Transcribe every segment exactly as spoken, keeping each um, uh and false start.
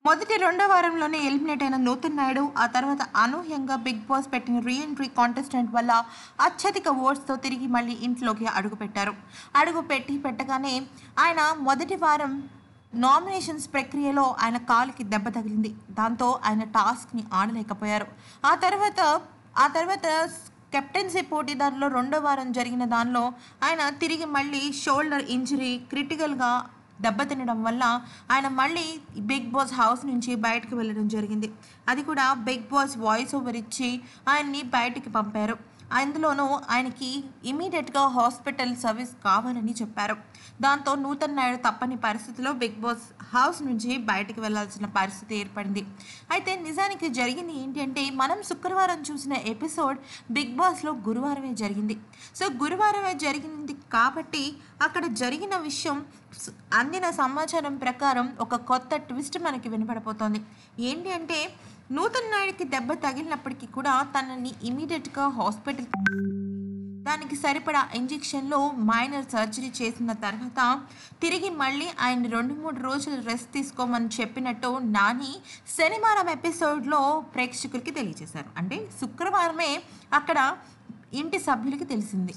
మొదటి రెండో వారంలోనే ఎలిమినేట్ అయిన నూతన్ నాయుడు ఆ తర్వాత అనూహ్యంగా బిగ్ బాస్ పెట్టిన రీ ఎంట్రీ కాంటెస్టెంట్ వల్ల అత్యధిక ఓట్స్తో తిరిగి మళ్ళీ ఇంట్లోకి అడుగుపెట్టారు. అడుగు పెట్టి పెట్టగానే ఆయన మొదటి వారం నామినేషన్స్ ప్రక్రియలో ఆయన కాలుకి దెబ్బ తగిలింది. దాంతో ఆయన టాస్క్ని ఆడలేకపోయారు. ఆ తర్వాత ఆ తర్వాత కెప్టెన్సీ పోటీదారులో రెండో వారం జరిగిన దానిలో ఆయన తిరిగి మళ్ళీ షోల్డర్ ఇంజరీ క్రిటికల్గా దెబ్బతినడం వల్ల ఆయన మళ్ళీ బిగ్ బాస్ హౌస్ నుంచి బయటకు వెళ్ళడం జరిగింది. అది కూడా బిగ్ బాస్ వాయిస్ ఓవర్ ఇచ్చి ఆయన్ని బయటికి పంపారు. అందులోనూ ఆయనకి ఇమీడియట్గా హాస్పిటల్ సర్వీస్ కావాలని చెప్పారు. దాంతో నూతన్ నాయుడు తప్పని పరిస్థితిలో బిగ్ బాస్ హౌస్ నుంచి బయటకు వెళ్లాల్సిన పరిస్థితి ఏర్పడింది. అయితే నిజానికి జరిగింది ఏంటి అంటే, మనం శుక్రవారం చూసిన ఎపిసోడ్ బిగ్ బాస్లో గురువారమే జరిగింది. సో గురువారమే జరిగింది కాబట్టి అక్కడ జరిగిన విషయం అందిన సమాచారం ప్రకారం ఒక కొత్త ట్విస్ట్ మనకి వినపడిపోతుంది. ఏంటి అంటే, నూతన్ నాయుడికి దెబ్బ తగిలినప్పటికీ కూడా తనని ఇమీడియట్గా హాస్పిటల్ దానికి సరిపడా ఇంజెక్షన్లో మైనర్ సర్జరీ చేసిన తర్వాత తిరిగి మళ్ళీ ఆయన రెండు మూడు రోజులు రెస్ట్ తీసుకోమని చెప్పినట్టు నాని శనివారం ఎపిసోడ్లో ప్రేక్షకులకి తెలియజేశారు. అంటే శుక్రవారమే అక్కడ ఇంటి సభ్యులకి తెలిసింది.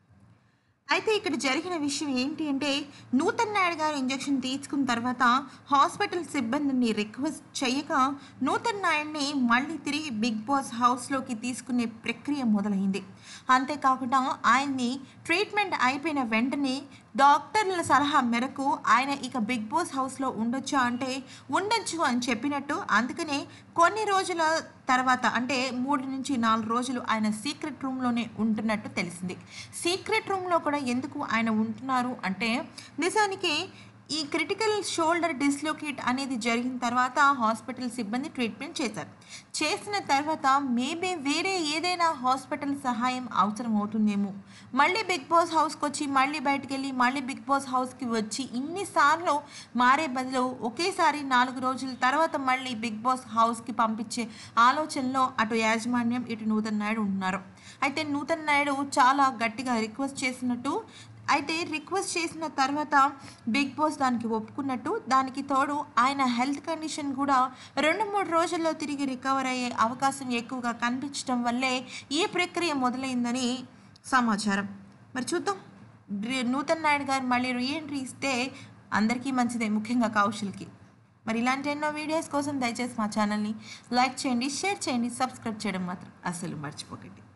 అయితే ఇక్కడ జరిగిన విషయం ఏంటి అంటే, నూతన్ నాయుడు గారు ఇంజెక్షన్ తీసుకున్న తర్వాత హాస్పిటల్ సిబ్బందిని రిక్వెస్ట్ చేయగా నూతన్ నాయుడిని మళ్ళీ తిరిగి బిగ్ బాస్ హౌస్లోకి తీసుకునే ప్రక్రియ మొదలైంది. అంతేకాకుండా ఆయన్ని ట్రీట్మెంట్ అయిపోయిన వెంటనే డాక్టర్ల సలహా మేరకు ఆయన ఇక బిగ్ బాస్ హౌస్లో ఉండొచ్చా అంటే ఉండొచ్చు అని చెప్పినట్టు, అందుకనే కొన్ని రోజుల తర్వాత అంటే మూడు నుంచి నాలుగు రోజులు ఆయన సీక్రెట్ రూమ్లోనే ఉంటున్నట్టు తెలిసింది. సీక్రెట్ రూమ్లో కూడా ఎందుకు ఆయన ఉంటున్నారు అంటే, నిజానికి ఈ క్రిటికల్ షోల్డర్ డిస్లోకేట్ అనేది జరిగిన తర్వాత హాస్పిటల్ సిబ్బంది ట్రీట్మెంట్ చేశారు. చేసిన తర్వాత మేబీ వేరే ఏదైనా హాస్పిటల్ సహాయం అవసరం అవుతుందేమో. మళ్ళీ బిగ్ బాస్ హౌస్కి వచ్చి మళ్ళీ బయటకు వెళ్ళి మళ్ళీ బిగ్ బాస్ హౌస్కి వచ్చి ఇన్నిసార్లు మారే బదులు ఒకేసారి నాలుగు రోజుల తర్వాత మళ్ళీ బిగ్ బాస్ హౌస్కి పంపించే ఆలోచనలో అటు యాజమాన్యం ఇటు నూతన్ నాయుడు ఉన్నారు. అయితే నూతన్ నాయుడు చాలా గట్టిగా రిక్వెస్ట్ చేసినట్టు, అయితే రిక్వెస్ట్ చేసిన తర్వాత బిగ్ బాస్ దానికి ఒప్పుకున్నట్టు, దానికి తోడు ఆయన హెల్త్ కండిషన్ కూడా రెండు మూడు రోజుల్లో తిరిగి రికవర్ అయ్యే అవకాశం ఎక్కువగా కనిపించడం వల్లే ఈ ప్రక్రియ మొదలైందని సమాచారం. మరి చూద్దాం, నూతన్ నాయుడు గారు మళ్ళీ రీఎంట్రీ ఇస్తే అందరికీ మంచిదే, ముఖ్యంగా కౌశల్కి. మరి ఇలాంటి ఎన్నో వీడియోస్ కోసం దయచేసి మా ఛానల్ని లైక్ చేయండి, షేర్ చేయండి, సబ్స్క్రైబ్ చేయడం మాత్రం అసలు మర్చిపోకండి.